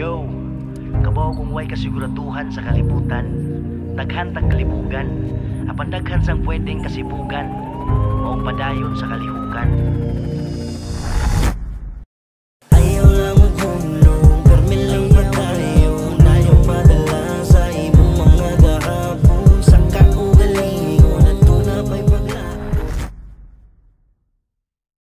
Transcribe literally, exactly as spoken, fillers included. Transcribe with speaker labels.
Speaker 1: Yo, kabaw kung way kasiguraduhan sa kalibutan, daghantang kalibugan, apan daghan sang pwedeng kasibugan, maong padayon sa kalihukan.